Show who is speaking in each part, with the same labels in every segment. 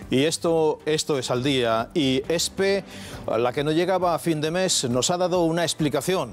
Speaker 1: Y esto es al día. Y ESPE, la que no llegaba a fin de mes, nos ha dado una explicación,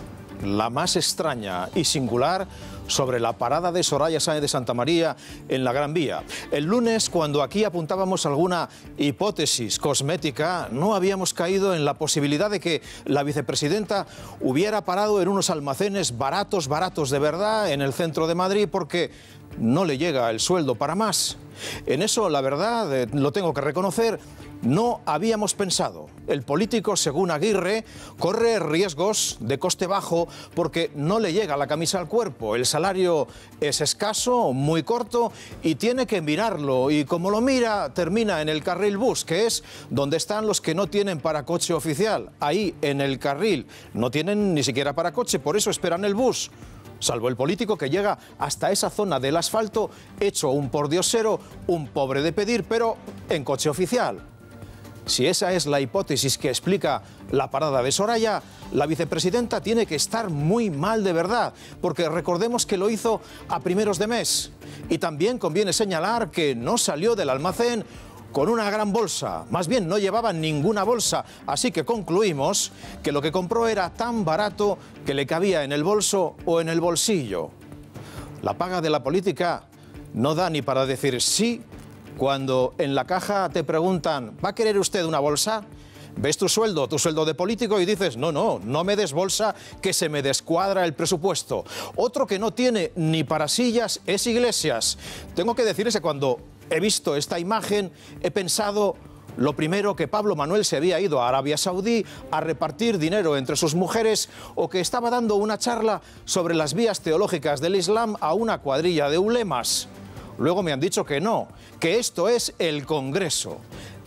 Speaker 1: la más extraña y singular, sobre la parada de Soraya Sáenz de Santamaría en la Gran Vía. El lunes, cuando aquí apuntábamos alguna hipótesis cosmética, no habíamos caído en la posibilidad de que la vicepresidenta hubiera parado en unos almacenes baratos de verdad en el centro de Madrid porque no le llega el sueldo para más. En eso, la verdad, lo tengo que reconocer, no habíamos pensado. El político, según Aguirre, corre riesgos de coste bajo porque no le llega la camisa al cuerpo. El salario es escaso, muy corto, y tiene que mirarlo. Y como lo mira, termina en el carril bus, que es donde están los que no tienen para coche oficial. Ahí, en el carril, no tienen ni siquiera para coche, por eso esperan el bus. Salvo el político, que llega hasta esa zona del asfalto, hecho un pordiosero, un pobre de pedir, pero en coche oficial. Si esa es la hipótesis que explica la parada de Soraya, la vicepresidenta tiene que estar muy mal de verdad, porque recordemos que lo hizo a primeros de mes. Y también conviene señalar que no salió del almacén con una gran bolsa, más bien no llevaba ninguna bolsa, así que concluimos que lo que compró era tan barato que le cabía en el bolso o en el bolsillo. La paga de la política no da ni para decir sí cuando en la caja te preguntan, ¿va a querer usted una bolsa? Ves tu sueldo de político y dices, no me des bolsa, que se me descuadra el presupuesto. Otro que no tiene ni para sillas es Iglesias. Tengo que decirles que cuando he visto esta imagen, he pensado lo primero que Pablo Manuel se había ido a Arabia Saudí a repartir dinero entre sus mujeres o que estaba dando una charla sobre las vías teológicas del Islam a una cuadrilla de ulemas. Luego me han dicho que no, que esto es el Congreso,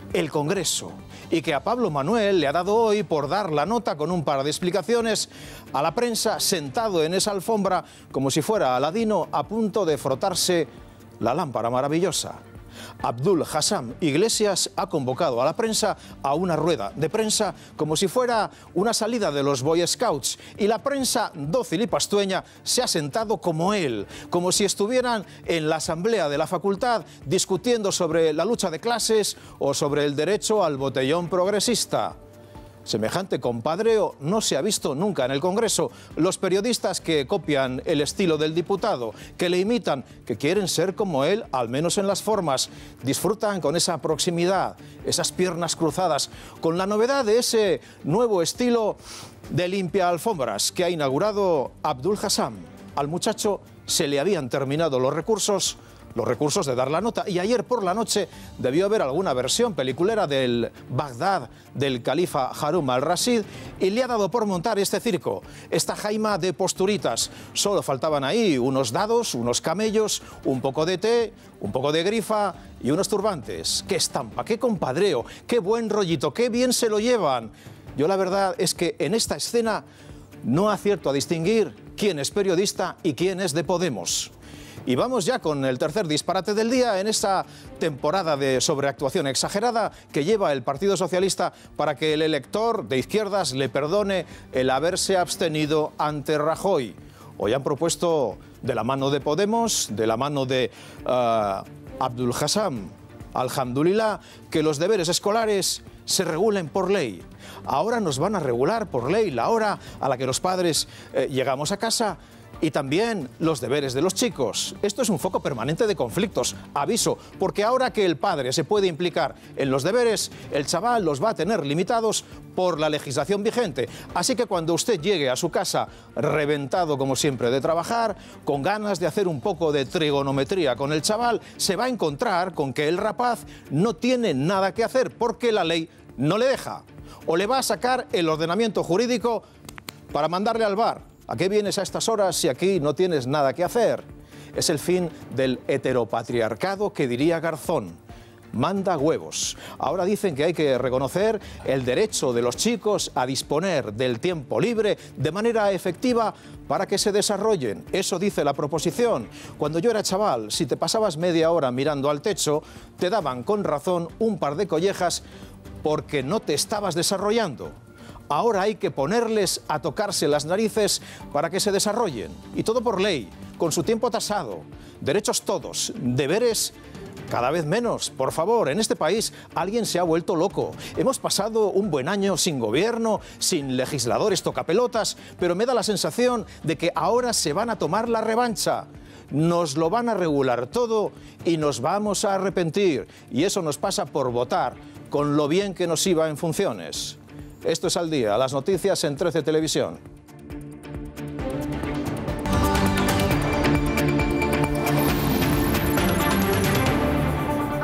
Speaker 1: y que a Pablo Manuel le ha dado hoy por dar la nota con un par de explicaciones a la prensa sentado en esa alfombra como si fuera Aladino a punto de frotarse la lámpara maravillosa. Abdul Hassam Iglesias ha convocado a la prensa a una rueda de prensa como si fuera una salida de los Boy Scouts, y la prensa dócil y pastueña se ha sentado como él, como si estuvieran en la asamblea de la facultad discutiendo sobre la lucha de clases o sobre el derecho al botellón progresista. Semejante compadreo no se ha visto nunca en el Congreso. Los periodistas que copian el estilo del diputado, que le imitan, que quieren ser como él, al menos en las formas, disfrutan con esa proximidad, esas piernas cruzadas, con la novedad de ese nuevo estilo de limpia alfombras que ha inaugurado Abdul Hassam. Al muchacho se le habían terminado los recursos de dar la nota, y ayer por la noche debió haber alguna versión peliculera del Bagdad del califa Harun al-Rashid, y le ha dado por montar este circo, esta jaima de posturitas. Solo faltaban ahí unos dados, unos camellos, un poco de té, un poco de grifa y unos turbantes. ¡Qué estampa, qué compadreo, qué buen rollito, qué bien se lo llevan! Yo la verdad es que en esta escena no acierto a distinguir quién es periodista y quién es de Podemos. Y vamos ya con el tercer disparate del día en esta temporada de sobreactuación exagerada que lleva el Partido Socialista para que el elector de izquierdas le perdone el haberse abstenido ante Rajoy. Hoy han propuesto, de la mano de Podemos, de la mano de Abdul Hassam, alhamdulillah, que los deberes escolares se regulen por ley. Ahora nos van a regular por ley la hora a la que los padres llegamos a casa, y también los deberes de los chicos. Esto es un foco permanente de conflictos, aviso, porque ahora que el padre se puede implicar en los deberes, el chaval los va a tener limitados por la legislación vigente. Así que cuando usted llegue a su casa reventado como siempre de trabajar, con ganas de hacer un poco de trigonometría con el chaval, se va a encontrar con que el rapaz no tiene nada que hacer porque la ley no le deja. O le va a sacar el ordenamiento jurídico para mandarle al bar. ¿A qué vienes a estas horas si aquí no tienes nada que hacer? Es el fin del heteropatriarcado que diría Garzón. Manda huevos. Ahora dicen que hay que reconocer el derecho de los chicos a disponer del tiempo libre de manera efectiva para que se desarrollen. Eso dice la proposición. Cuando yo era chaval, si te pasabas media hora mirando al techo, te daban con razón un par de collejas porque no te estabas desarrollando. Ahora hay que ponerles a tocarse las narices para que se desarrollen. Y todo por ley, con su tiempo tasado. Derechos todos, deberes Cada vez menos, por favor. En este país alguien se ha vuelto loco. Hemos pasado un buen año sin gobierno, sin legisladores tocapelotas, pero me da la sensación de que ahora se van a tomar la revancha. Nos lo van a regular todo y nos vamos a arrepentir. Y eso nos pasa por votar, con lo bien que nos iba en funciones. Esto es Al Día, las noticias en 13 Televisión.